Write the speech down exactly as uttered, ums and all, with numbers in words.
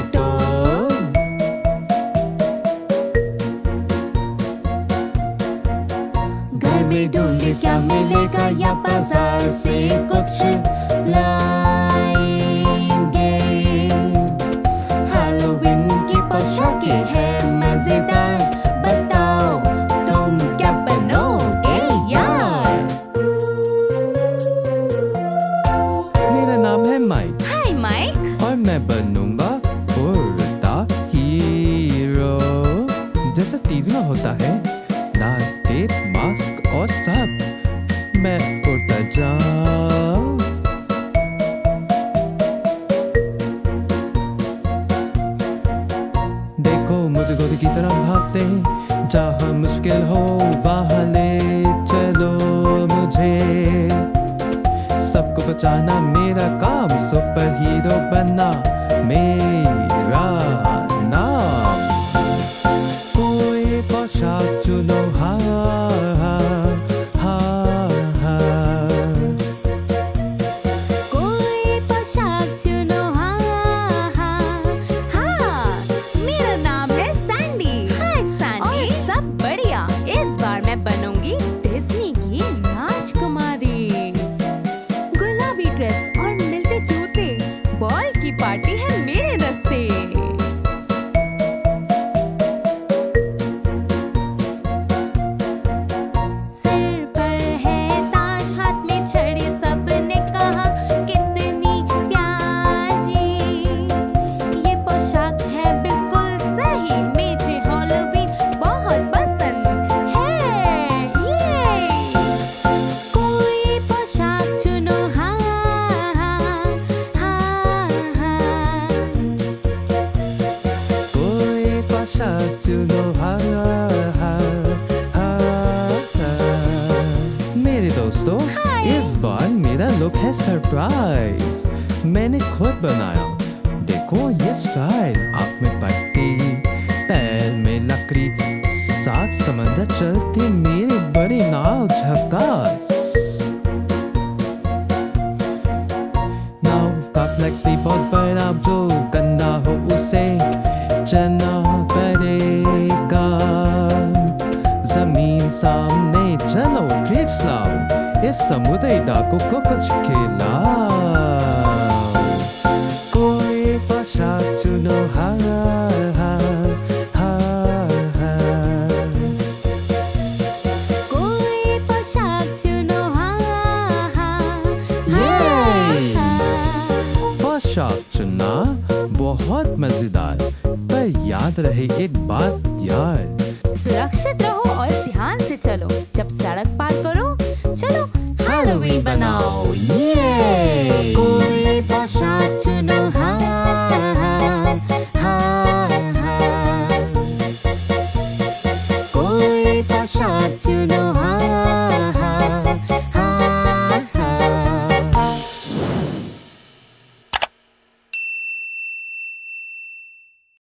Photo. घर में ढूंढे क्या मिलेगा या बाजार से कुछ लाएंगे। हैलोवीन की पोशाकें हैं मजेदार, बताओ तुम क्या बनोगे यार। मेरा नाम है माइक। हाय माइक। और मैं बनूंगा उड़ता हीरो। जैसा टीवी में होता है, लाल टेप, मास्क और सब, मैं उड़ता जाऊं। देखो मुझे घोड़े की तरह भागते, जहाँ मुश्किल हो वहाँ ले चलो मुझे। सबको बचाना मेरा काम, सुपर हीरो बनना मेरा नाम। कोई पोशाक चुनो, हाँ हाँ हाँ हाँ। कोई पोशाक चुनो, हाँ हाँ हाँ। मेरा नाम है सैंडी। हाय सैंडी। और सब बढ़िया। इस बार मैं बनूंगी डिज्नी की राजकुमारी। गुलाबी ड्रेस और मिलते जूते, बॉल की पार्टी है मेरे रास्ते। सिर पर है ताज, हाथ में छड़ी, सबने कहा कितनी प्यारी। ये पोशाक है बिल्कुल सही, मुझे हैलोवीन बहुत पसंद है। ये कोई पोशाक चुनो, हाँ हाँ हाँ हाँ। कोई पोशाक चुनो, हाँ हाँ हाँ हाँ। मेरे दोस्तों, हाय। इस बार मेरा लुक है सरप्राइज। मैंने खुद बनाया। देखो ये स्टाइल, आँख में पट्टी, पैर में लकड़ी, सात समंदर चलती मेरी बड़ी नाव झकास। नाव का फ्लेक्स भी बहुत बड़ा, जो गंदा हो उसे चलना पड़ेगा। जमीन सामने चलो, ट्रिक्स लाओ, इस समुद्री डाकू को कुछ खिलाओ। कोई पोशाक चुनो, हाँ हाँ हाँ हाँ। कोई पोशाक चुनो, हाँ हाँ ये हाँ। पोशाक चुनना बहुत मजेदार, पर याद रहे एक बात यार। सुरक्षित रहो और ध्यान से चलो। जब सड़क पार करो, चलो हैलोवीन बनाओ। ये कोई पोशाक चुनो, हाँ हाँ हाँ हाँ। कोई पोशाक चुनो,